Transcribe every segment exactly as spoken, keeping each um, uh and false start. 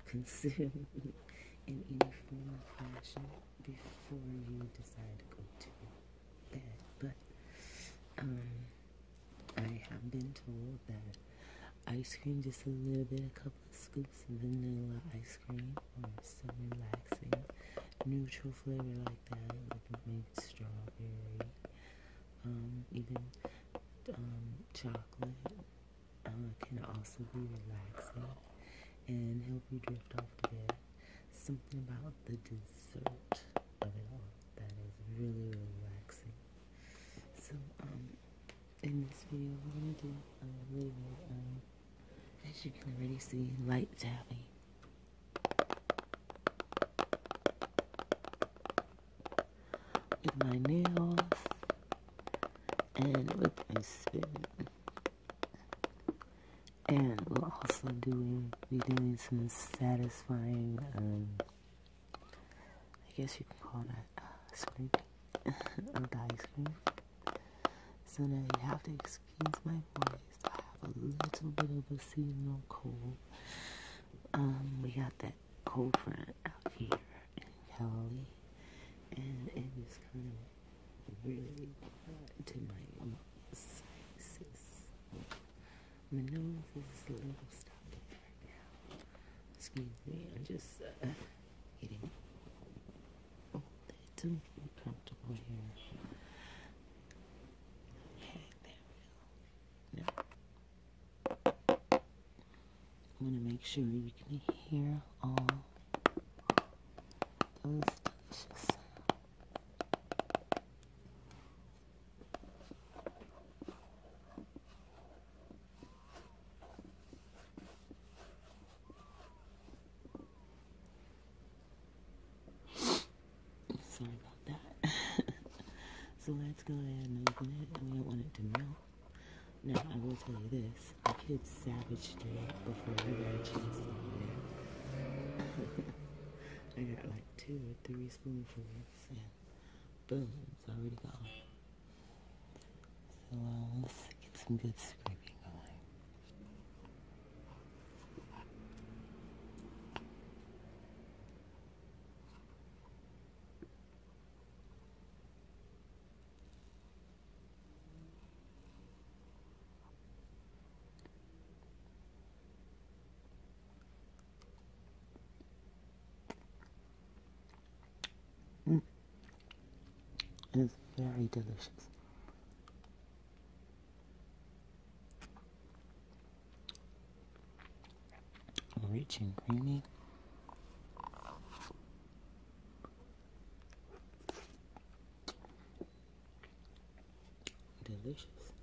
consume in any form or fashion before you decide to go to bed. But um, I have been told that ice cream, just a little bit, a couple of scoops of vanilla ice cream, or some relaxing neutral flavor like that, like maybe strawberry, um, even um, chocolate, uh, can also be relaxing and help you drift off to bed. Something about the dessert of it all that is really, really relaxing. So, um, in this video, we're going to do a little bit of, as you can already see, light tapping. With my nails and with my spin. And we'll also doing, be doing some satisfying, um, I guess you can call that uh, scraping of the ice cream. So now you have to excuse my voice. I have a little bit of a seasonal cold. Um, we got that cold front out here in Cali, and it is kind of really hot to my sinuses. My nose is a little stuffy right now. Excuse me, I'm just uh, getting a little comfortable here. Okay, there we go. Now, I want to make sure you can hear all those delicious sounds. Sorry about that. So let's go ahead and open it. We don't want it to melt. Now, I will tell you this. My kids savaged it before I got a chance to eat it. I got like two or three spoonfuls, and boom, it's already gone. So uh, let's get some good scraping going. Mm. It's very delicious. Rich and creamy. Delicious.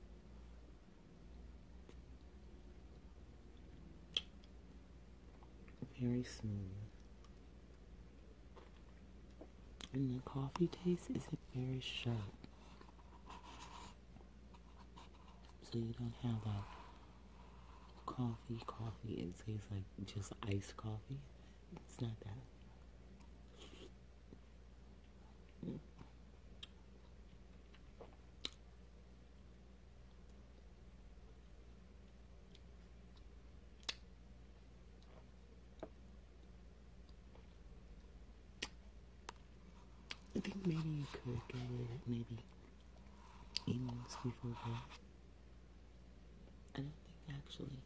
Very smooth. And the coffee taste is very sharp. So you don't have a coffee, coffee. It tastes like just iced coffee. It's not that. Mm. I think maybe you could go with it, maybe evenings before bed. I don't think actually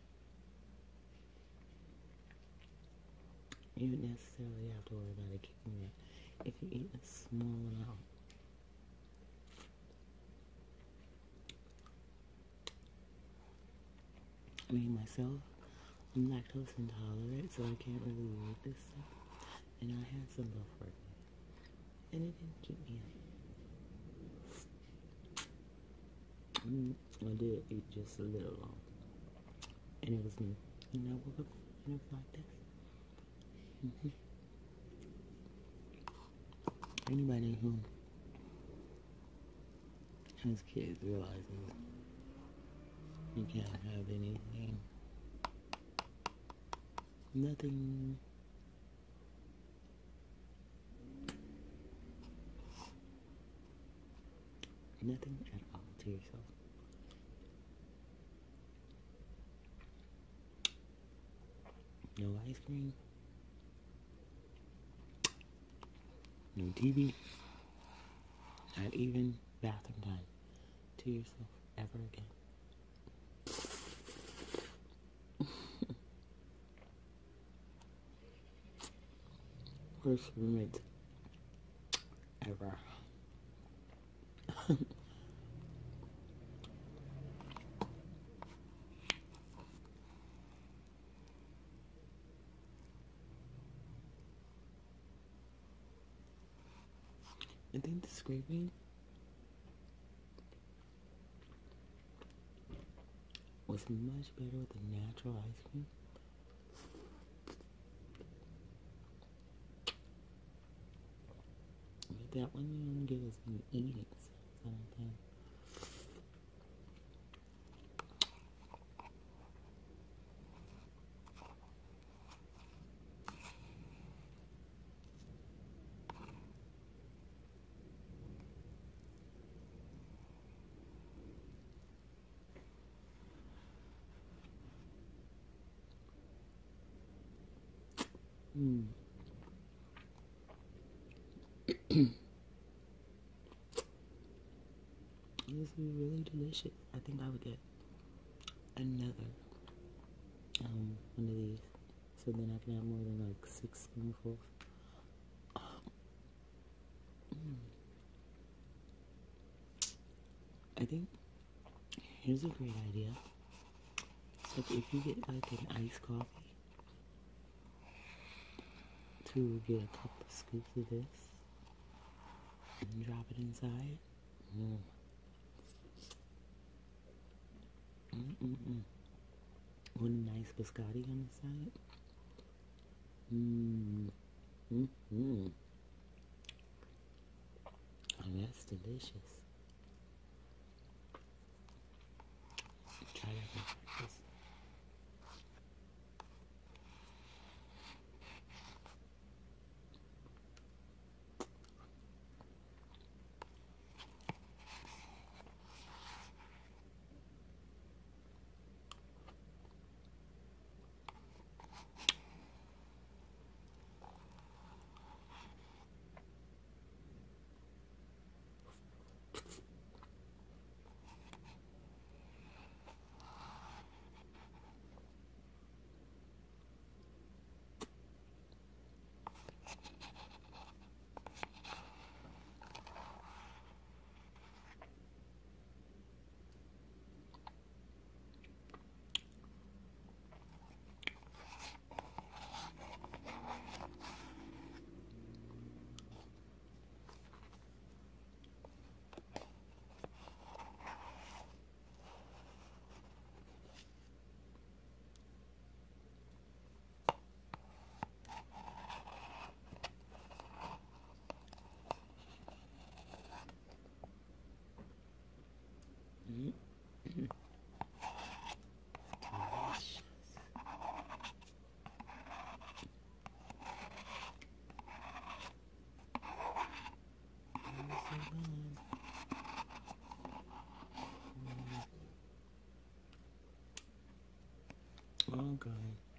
you would necessarily have to worry about it kicking in if you eat a small amount. I mean, myself, I'm lactose intolerant, so I can't really eat this stuff. And I had some before, and it didn't keep me up. Mm, I did eat just a little long, and it was new. And I woke up and it was like this. Mm-hmm. Anybody who has kids realizes you can't have anything, nothing, nothing at all to yourself. No ice cream, No T V. Not even bathroom time to yourself ever again. Worst roommate ever. I think the scraping was much better with the natural ice cream. But that one you don't get as many eating sounds, I don't think. Mm. This is really delicious. I think I would get another um one of these, so then I can have more than like six spoonfuls. Mm. I think here's a great idea. Like if you get like an iced coffee, to get a couple of scoops of this and drop it inside. Mm. Mm-mm-mm. With a nice biscotti on the side. Mmm. Mm-hmm. Oh, that's delicious. Try that for breakfast. Mm-hmm. Delicious. Oh, God.